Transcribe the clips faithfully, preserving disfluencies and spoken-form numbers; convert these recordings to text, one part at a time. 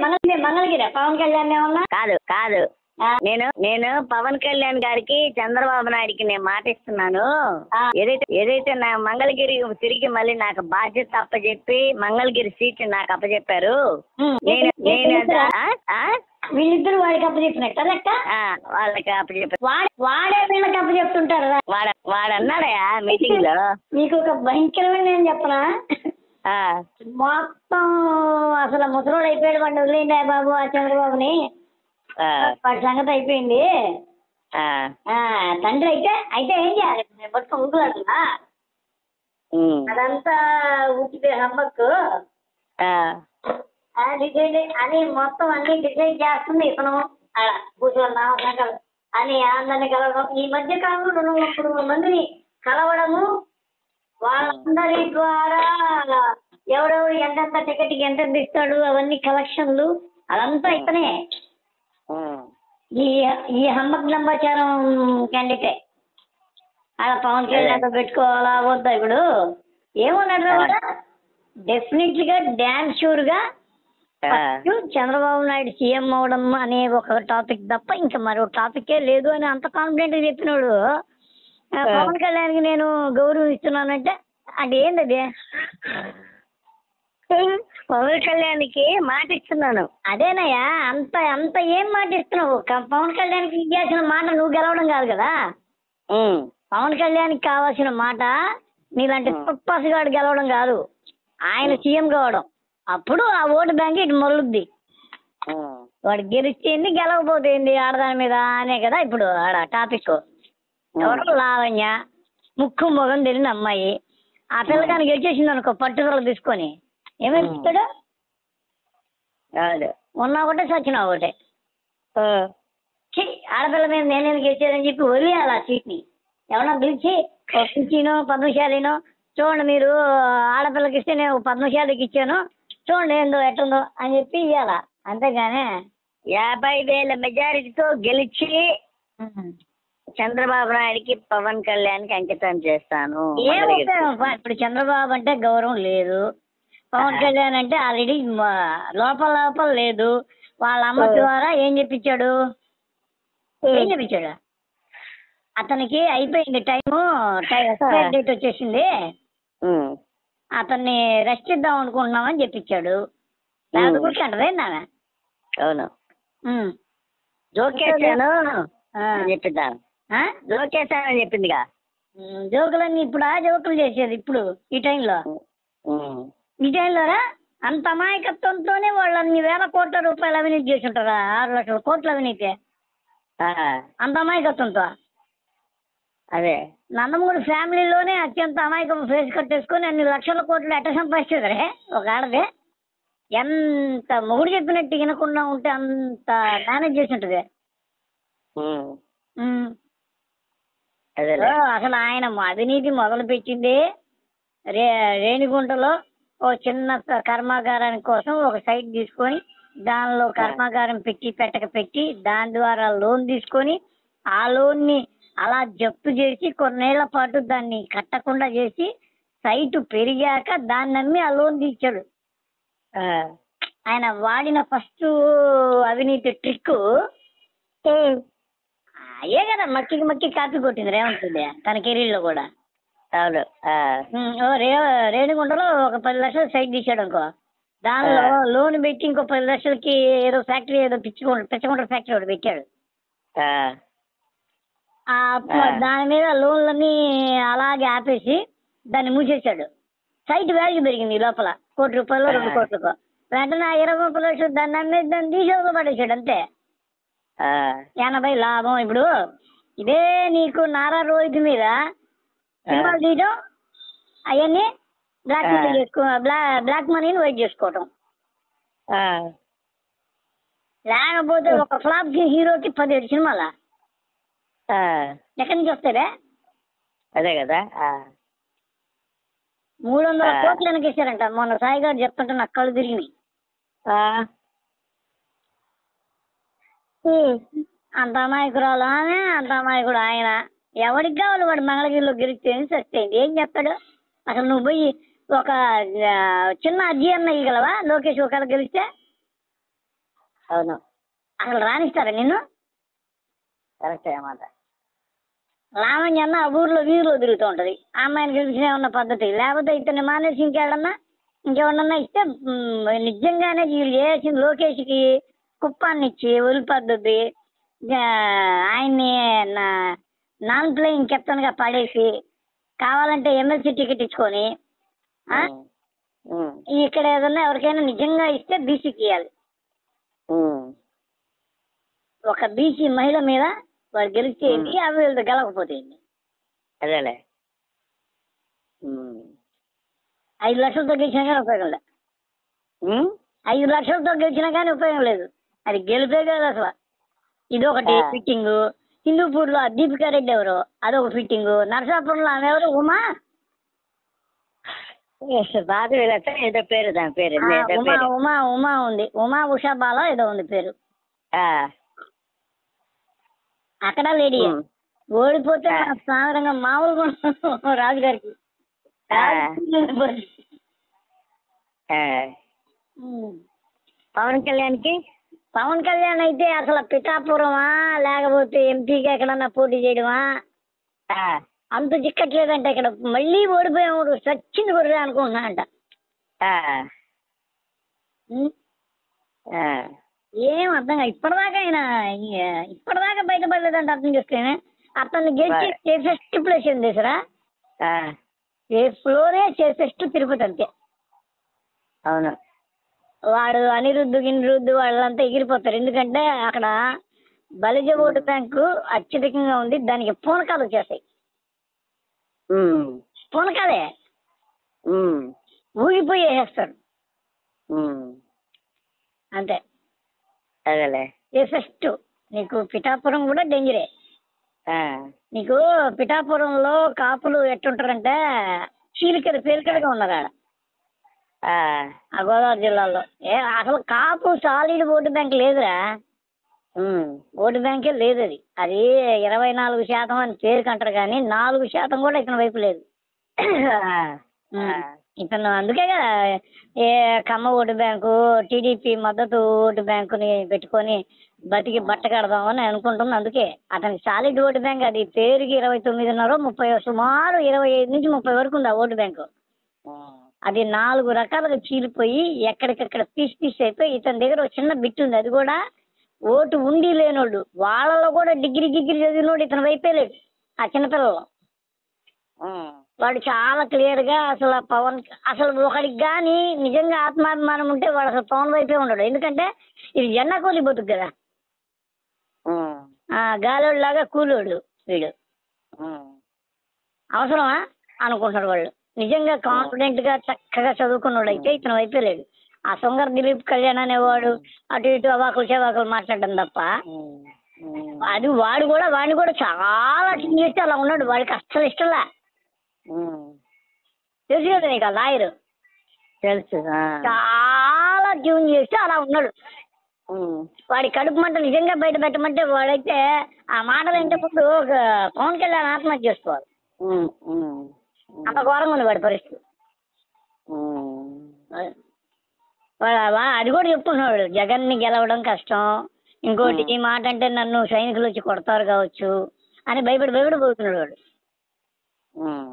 మంగళగిరి మంగళగిరి పవన్ కళ్యాణ్ ఏమన్నా కాదు కాదు నేను నేను పవన్ కళ్యాణ్ గారికి చంద్రబాబు నాయుడికి నేను మాట ఇస్తున్నాను. ఏదైతే ఏదైతే నా మంగళగిరి తిరిగి మళ్ళీ నాకు బాధ్యత అప్పచెప్పి మంగళగిరి సీట్ నాకు అప్పచెప్పారు. నేను నేను వీళ్ళిద్దరు వాడికి అప్పచెప్పినట్ట లెక్క వాళ్ళకి అప్పచెప్పారు. వాడే వీళ్ళకి అప్పచెప్తుంటారు. వాడ వాడన్నాడయా మీటింగ్ లో. మీకు ఒక భయంకరమైన నేను చెప్పనా, మొత్తం అసలు ముసలోడు అయిపోయాడు. వాడిని వదిలేండి బాబు ఆ చంద్రబాబుని, వాడి సంగతి అయిపోయింది. తండ్రి అయితే అయితే ఏం చేయాలి, మొత్తం ఊగులాడుతుందా అదంతా ఊపితే హమ్మకు డిసైడ్ అని మొత్తం అన్ని డిసైడ్ చేస్తుంది ఇతను. అలా కూర్చోన్నా అని అందరినీ కలవడం. ఈ మధ్య కాలంలో రెండు మూడు మూడు మందిని కలవడము, వాళ్ళందరి ద్వారా ఎవరెవరు ఎంతెంత టికెట్కి ఎంత ఇస్తాడు అవన్నీ కలెక్షన్లు, అదంతా ఇతనే. ఈ ఈ హమ్మక్ లంబాచారం క్యాండిడేటే. అలా పవన్ కళ్యాణ్ పెట్టుకోవాలా వద్దా? ఇప్పుడు ఏమన్నాడు కూడా డెఫినెట్లీగా డ్యామ్ షూర్ గా చంద్రబాబు నాయుడు సీఎం అవడం అనే ఒక టాపిక్ తప్ప ఇంకా మరో టాపికే లేదు అని అంత కాన్ఫిడెంట్ గా చెప్పినాడు. పవన్ కళ్యాణ్కి నేను గౌరవం ఇస్తున్నానంటే అంటే ఏంది అది? పవన్ కళ్యాణ్కి మాట ఇస్తున్నాను. అదేనయ్యా, అంత అంత ఏం మాట ఇస్తున్నావు? పవన్ కళ్యాణ్కి ఇవ్వాల్సిన మాట నువ్వు గెలవడం కాదు కదా. పవన్ కళ్యాణ్కి కావాల్సిన మాట నీలాంటి పుప్పాసుగాడు గెలవడం కాదు, ఆయన సీఎం కావడం. అప్పుడు ఆ ఓటు బ్యాంక్ ఇటు మళ్ళుద్ది. వాడు గెలిచేంది గెలవబోతేంది ఆడదాని మీద అనే కదా ఇప్పుడు ఆడ టాపిక్. ఎవరు లావణ్య ముక్కు మొగం తెలియని అమ్మాయి, ఆ పిల్లగానికి గెలిచేసింది అనుకో పట్టుదల తీసుకొని ఏమేమిస్తాడు? ఉన్నా ఒకటే సచ్చినా ఒకటే. ఆడపిల్ల మీద నేనేం గెలిచానని చెప్పి వదిలేయాలి ఆ సీట్ని. ఎవరన్నా పిలిచి పిలిచినో పద్మశాలినో చూడండి, మీరు ఆడపిల్లకి ఇస్తే నేను పద్మశాలికి ఇచ్చాను చూడండి ఏందో ఎట్టుందో అని చెప్పి ఇవ్వాల. అంతేగానే యాభై వేల మెజారిటీతో గెలిచి చంద్రబాబు నాయుడికి పవన్ కళ్యాణ్కి అంకితం చేస్తాను. ఇప్పుడు చంద్రబాబు అంటే గౌరవం లేదు, పవన్ కళ్యాణ్ అంటే ఆల్రెడీ లోపల లోపల లేదు. వాళ్ళ అమ్మ ద్వారా ఏం చెప్పించాడు ఏం చెప్పించాడు అతనికి అయిపోయింది టైము, ఎక్స్పైర్ డేట్ వచ్చేసింది, అతన్ని రెస్ట్ ఇద్దాం అనుకుంటున్నామని చెప్పించాడు. లేకపోతే అంటదేందా? అవును, జోకేశాను చెప్పిద్దాను, జోకేశానని చెప్పిందిగా. జోకులన్నీ ఇప్పుడు ఆ జోకులు చేసేది ఇప్పుడు ఈ టైంలో. ఈ టైంలోరా అంత అమాయకత్వంతోనే వాళ్ళు అన్ని వేల కోట్ల రూపాయలు అవినీతి చేసి ఉంటారా? ఆరు లక్షల కోట్ల అవినీతి అంత అమాయకత్వంతో. అదే నందమూరి ఫ్యామిలీలోనే అత్యంత అమాయకం ఫేస్ కట్టేసుకొని అన్ని లక్షల కోట్లు ఎట్ట సంపాదించేదరే ఒక ఆడదే. ఎంత మొగుడు చెప్పినట్టు వినకుండా ఉంటే అంత మేనేజ్ చేసి ఉంటుంది. అసలు ఆయన అవినీతి మొదలు పెట్టింది రే రేణిగుంటలో ఓ చిన్న కర్మాగారానికి కోసం ఒక సైట్ తీసుకొని దానిలో కర్మాగారం పెట్టి పెట్టక పెట్టి దాని ద్వారా లోన్ తీసుకొని ఆ లోన్ని అలా జప్తు చేసి కొన్నేళ్ల పాటు దాన్ని కట్టకుండా చేసి సైటు పెరిగాక దాన్ని అమ్మి ఆ లోన్ తీర్చాడు. ఆయన వాడిన ఫస్ట్ అవినీతి ట్రిక్ అయ్యే కదా మక్కికి మక్కి కాపీ కొట్టింది రేవంత్ రెడ్డి తన కెరీర్లో కూడా. అవును, రే రేణిగుంటలో ఒక పది లక్షలు సైట్ తీసాడు అనుకో, దానిలో లోన్ పెట్టి ఇంకో పది లక్షలకి ఏదో ఫ్యాక్టరీ ఏదో పిచ్చుకుంట పిచ్చకుంట ఫ్యాక్టరీ ఒకటి పెట్టాడు. దాని మీద లోన్లన్నీ అలాగే ఆపేసి దాన్ని మూసేశాడు. సైట్ వాల్యూ పెరిగింది లోపల కోటి రూపాయలు రెండు కోట్లకు. వెంటనే ఆ ఇరవై ముప్పై లక్షలు దాన్ని అమ్మేసి దాన్ని తీసేదో పడేసాడు అంతే. ఎనభై లాభం. ఇప్పుడు ఇదే నీకు నారా రోహిత్ మీద సినిమాలు తీయడం అవన్నీ బ్లాక్ మనీ చేసుకో బ్లాక్ బ్లాక్ మనీని వైట్ చేసుకోవటం. లేకపోతే ఒక ఫ్లాప్ హీరోకి పదిహేడు సినిమాలా ఎక్కడి నుంచి వస్తాడే? అదే కదా, మూడు వందల కోట్లు వెనకేసారంట. మొన్న సాయి గారు చెప్తుంటే నాకు కళ్ళు తిరిగినాయి. అంత అమాయకురాలు ఆమె, అంత అమాయకుడు ఆయన. ఎవరికి కావాలి వాడు మంగళగిరిలో గెలిస్తే సస్తేంది ఏం చెప్తాడు? అసలు నువ్వు పోయి ఒక చిన్న అర్జీ అన్న ఇవ్వగలవా లోకేష్ ఒకవేళ గెలిస్తే? అవును. అసలు రాణిస్తారా నిన్ను? కరెక్టే మాట. లావణ్య అన్న ఆ ఊర్లో వీధిలో తిరుగుతూ ఉంటది, ఆ అమ్మాయిని గెలిచినే ఉన్న పద్ధతి. లేకపోతే ఇతన్ని మానేసి ఇంకేడన్నా ఇంకెవరన్నా ఇస్తే మ్, నిజంగానే వీళ్ళు చేసిన లోకేష్కి కుప్పాన్ని ఇచ్చి వదిలిపద్ధతి ఆయన్ని నా- నాన్ ప్లేయింగ్ కెప్టెన్ గా పడేసి కావాలంటే ఎమ్మెల్సీ టికెట్ ఇచ్చుకొని ఆ, ఉమ్, ఉమ్, ఇక్కడ ఏదన్నా ఎవరికైనా నిజంగా ఇస్తే బీసీకి ఇవ్వాలి. ఉమ్, ఒక బీసీ మహిళ మీద వాడు గెలిస్తే ఏంటి, అవి వీళ్ళతో గెలకపోతే ఏంటి? అదేలే. ఉమ్, ఐదు లక్షలతో గెలిచినా కానీ ఉపయోగం లేదు. ఉమ్, ఐదు లక్షలతో గెలిచినా కానీ ఉపయోగం లేదు. అది గెలిపే కాదు అసలు. ఇదొకటి ఆ. ఫిట్టింగ్. హిందూపూర్ లో దీపికా రెడ్డి ఎవరు, అదొక ఫిట్టింగ్. నరసాపురంలో ఆమె ఎవరు, ఉమా బాధ వీళ్ళతో ఏదో పేరు, దాని పేరు ఆ, ఏదో ఉమా పేరు. ఉమా ఉమా ఉంది, ఉమా ఉషా బాల ఏదో ఉంది పేరు. ఆ, అక్కడ లేడీ ఉమ్, ఓడిపోతే ఆ. మన సాధారణంగా మామూలుగా రాజుగారికి ఆ. ఆ. ఉమ్. పవన్ కళ్యాణ్కి పవన్ కళ్యాణ్ అయితే అసలు పిఠాపురమా లేకపోతే ఎంపీకి ఎక్కడన్నా పోటీ చేయడమా ఆ, అంత చిక్కట్లేదంటే ఇక్కడ మళ్ళీ ఓడిపోయాము సచ్చింది కొర్రే అనుకుంటున్నా అంట. ఆ, ఉమ్. ఆ. ఏం అర్థం కాదు ఇప్పటిదాకా ఆయన ఈ- ఇప్పటిదాకా బయటపడలేదంటే అర్థం చేసుకునే అతన్ని గెలిచి Right. సేఫెస్ట్ ప్లేస్ ఏం చేసారా, ఆ, సేఫ్లోనే సేఫెస్ట్ తిరుపతి అంతే. అవును. వాడు అనిరుద్ధు గినిరుద్ధు వాళ్ళంతా ఎగిరిపోతారు. ఎందుకంటే అక్కడ బలిజ ఓటు బ్యాంకు అత్యధికంగా ఉంది, దానికి పూనకాలు వచ్చేస్తాయి. ఉమ్, పూనకాలే ఉమ్, ఊగిపోయి వేసేస్తారు ఉమ్, అంతే. అదేలే. సేఫెస్ట్. నీకు పిఠాపురం కూడా డేంజరే. ఆ, నీకు పిఠాపురంలో కాపులు ఎట్టుంటారంటే చీలికలు పేలికలుగా ఉన్నారు ఆడ, ఆ, ఆ గోదావరి జిల్లాలో. ఏ అసలు కాపు సాలిడ్ ఓటు బ్యాంక్ లేదురా, ఉమ్, ఓటు బ్యాంకే లేదు. అది అది ఇరవై నాలుగు శాతం అని పేరుకి అంటారు కానీ నాలుగు శాతం కూడా ఇతని వైపు లేదు. ఆ, ఆ. ఇతను అందుకే కదా ఏ కమ్మ ఓటు బ్యాంకు టీడీపీ మద్దతు ఓటు బ్యాంకుని పెట్టుకొని బతికి బట్ట కడదామని అనుకుంటుంది. అందుకే అతనికి సాలిడ్ ఓటు బ్యాంక్ అది పేరుకి ఇరవై తొమ్మిదిన్నర ముప్పై సుమారు ఇరవై ఐదు నుంచి ముప్పై వరకు ఉంది ఆ ఓటు బ్యాంకు. అది నాలుగు రకాలుగా చీలిపోయి ఎక్కడికక్కడ పీస్ పీస్ అయిపోయి ఇతని దగ్గర ఒక చిన్న బిట్ ఉంది, అది కూడా ఓటు ఉండి లేనోళ్ళు వాళ్ళలో కూడా డిగ్రీ డిగ్రీ చదివినోడు ఇతని వైపే లేడు. ఆ చిన్నపిల్లలు ఉమ్, వాడు చాలా క్లియర్ గా అసలు ఆ పవన్ అసలు ఒకడికి కానీ నిజంగా ఆత్మాభిమానం ఉంటే వాడు అసలు పవన్ వైపే ఉండడు. ఎందుకంటే ఇది జెండా కూలి బతుకు కదా, ఉమ్, ఆ గాలోడు లాగా కూలోడు వీడు. ఉమ్, అవసరమా అనుకుంటున్నాడు వాళ్ళు. నిజంగా కాన్ఫిడెంట్ గా చక్కగా చదువుకున్నాడు అయితే ఇతని వైపే లేడు. ఆ సొంగర్ దిలీప్ కళ్యాణ్ అనేవాడు అటు ఇటు అవాకులు చెవాకులు మాట్లాడడం తప్ప ఉమ్, ఉమ్, అది వాడు కూడా వాడిని కూడా చాలా ట్యూన్ చేస్తే అలా ఉన్నాడు. వాడికి అస్సలు ఇష్టంలా. ఉమ్. తెలుసు కదా నీకు ఆ లాయర్, తెలుసు. ఆ. చాలా ట్యూన్ చేస్తే అలా ఉన్నాడు. ఉమ్, వాడి కడుపు మంట నిజంగా బయట పెట్టమంటే వాడైతే ఆ మాటలు ఇంటి ముందు ఒక పవన్ కళ్యాణ్ ఆత్మహత్య చేసుకోవాలి. ఉమ్, ఉమ్, అంత ఘోరంగా ఉంది వాడి పరిస్థితి. ఉమ్, వాడు వా- అది కూడా చెప్పుకున్నాడు, జగన్ ని గెలవడం కష్టం, ఇంకోటి Hmm. ఈ మాట అంటే నన్ను సైనికులు వచ్చి కొడతారు కావచ్చు అని భయపడి భయపడి పోతున్నాడు వాడు. ఉమ్,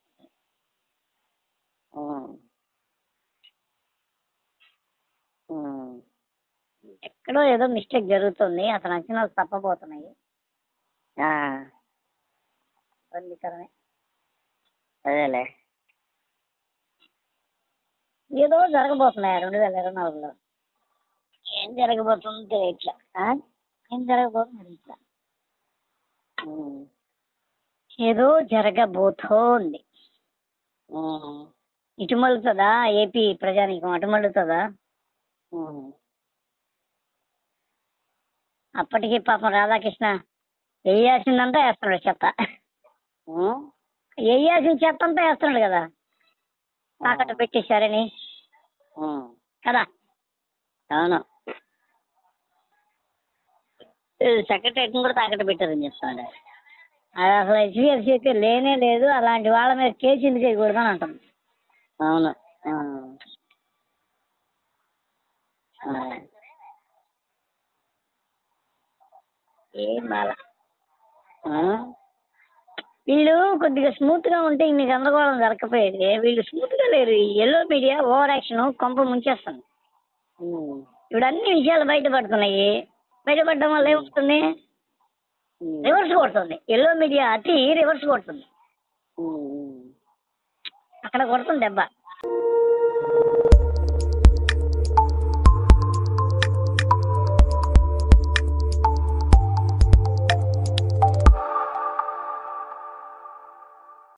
ఉమ్, ఉమ్. ఎక్కడో ఏదో మిస్టేక్ జరుగుతుంది, అతను అంచనాలు తప్పబోతున్నాయి. ఆ, ఇబ్బందికరమే. అదేలే. ఏదో జరగబోతున్నాయి రెండు వేల ఇరవై నాలుగులో. ఏం జరగబోతుందో ఇట్లా ఏం జరగబోతుంది ఇట్లా ఉమ్, ఏదో జరగబోతోంది. ఉమ్, ఇటుమలుతుందా ఏపీ ప్రజానీకం, అటుమలుతుందా? ఉమ్. అప్పటికి పాపం రాధాకృష్ణ వేయాల్సిందంతా వేస్తున్నాడు చెత్త, ఉమ్, వేయాల్సిన చెత్త అంతా వేస్తున్నాడు కదా, తాకట్టు పెట్టేశారని ఉమ్. కదా. అవును. సెక్రటరీ కూడా తాకట్టు పెట్టారని చెప్తాను. అది అసలు హెచ్డిఎఫ్సి అయితే లేనే లేదు, అలాంటి వాళ్ళ మీద కేసు ఎందుకు చేయకూడదు అని అంటుంది. అవును. ఆ. ఆ. ఏం బాల వీళ్ళు కొద్దిగా స్మూత్ గా ఉంటే ఇన్ని గందరగోళం జరగకపోయేది. వీళ్ళు స్మూత్ గా లేరు. ఈ ఎల్లో మీడియా ఓవర్ యాక్షన్ కొంప ముంచేస్తుంది. ఇప్పుడు అన్ని విషయాలు బయటపడుతున్నాయి. బయటపడడం వల్ల ఏమవుతుంది? రివర్స్ కొడుతుంది. ఎల్లో మీడియా అతి రివర్స్ కొడుతుంది. అక్కడ కొడుతుంది దెబ్బ.